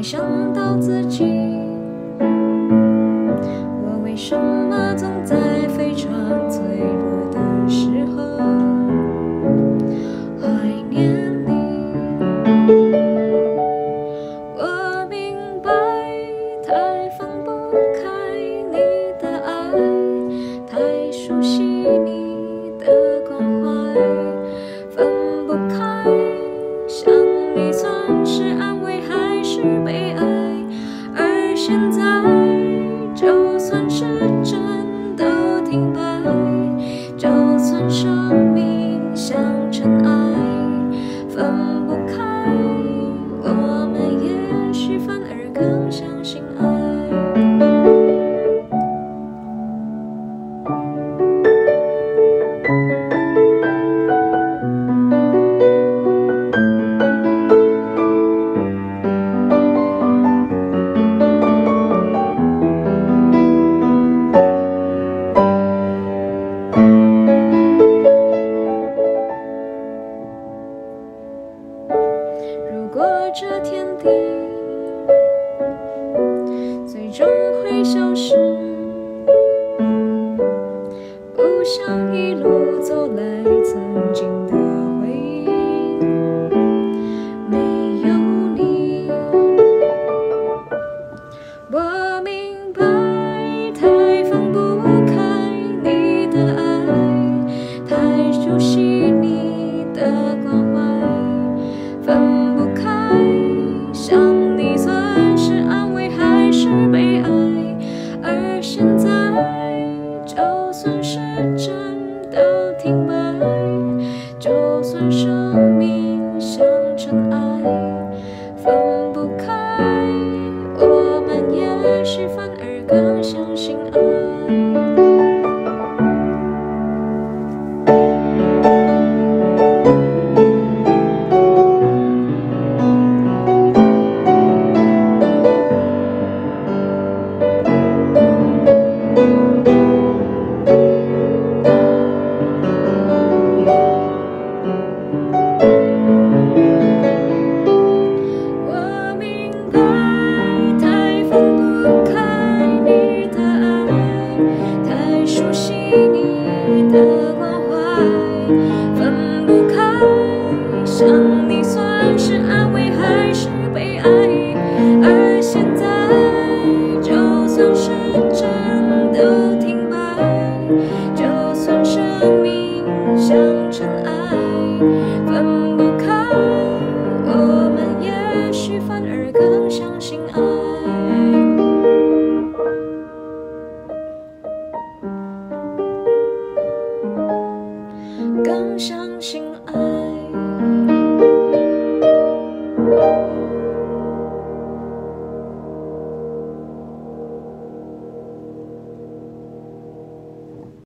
想到自己，我为什么总在非常脆弱的时候怀念你？我明白，太放不开你的爱，太熟悉你的关怀，分不开，想你算是安慰还是悲哀？而现在，就算是真都停摆，就算生命像尘埃，分不开，我们也许反而更相信爱。如果这天地最终会消失，不想一路走来曾经的回忆，没有你，我明白，太放不开你的爱，太熟悉你的关怀，分不开，想你算是安慰还是悲哀？而现在，就算是真都停摆，就算生命像尘埃，分不开，我们也许反而更相信爱。的关怀，分不开，想你算是安慰还是悲哀？而现在，就算是真都停摆，就算生命像尘埃，分不开，我们也许反而更相信爱。